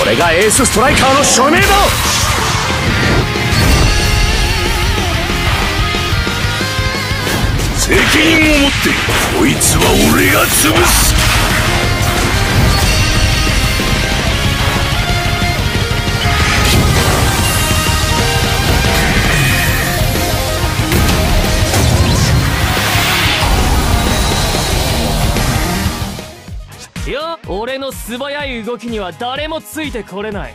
れがエースストライカーの証明だ。責任を持ってこいつは俺が潰す。 いや、俺の素早い動きには誰もついてこれない。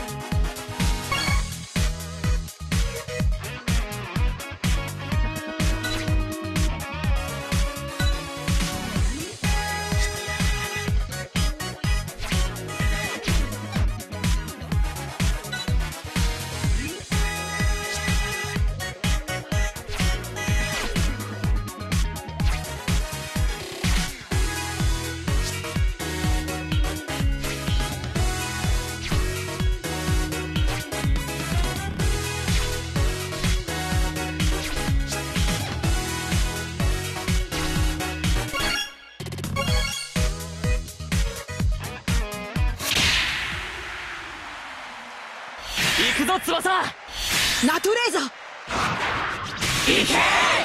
行くぞ翼。 ナトレーザー行け。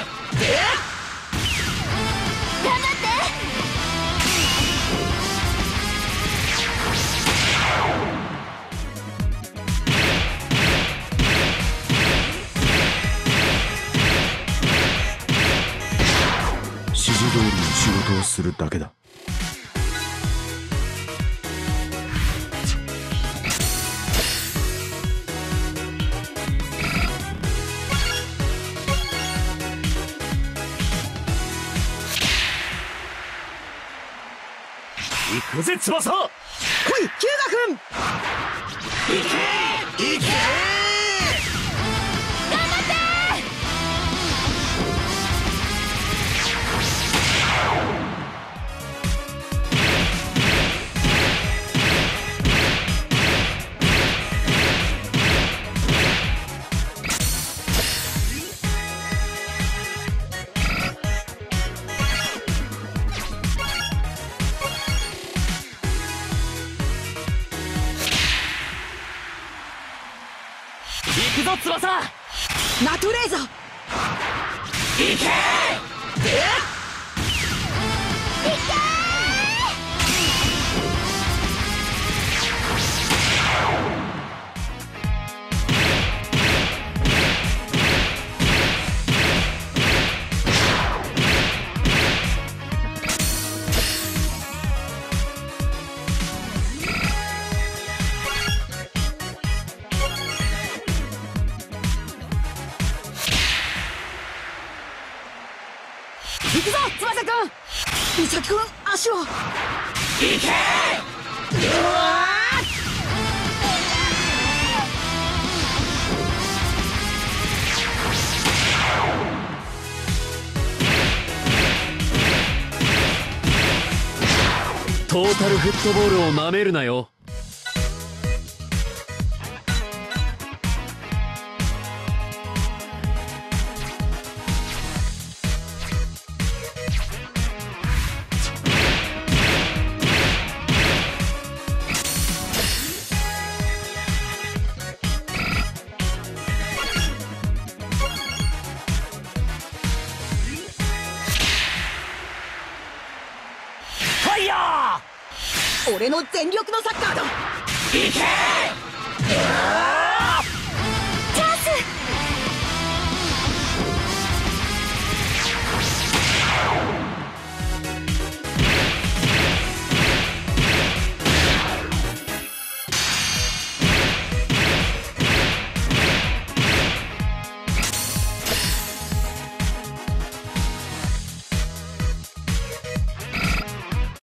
頑張って。 指示通りの仕事をするだけだ。行くぜ翼。 ほい、ヒューガ君。 行け行け。 頑張って。 行くぞ翼。 ナトレーザー行け。 行くぞ翼君。美咲君、足を。 行け。うわトータルフットボールをなめるなよ。ファイヤー。 俺の全力のサッカーだ。 行け。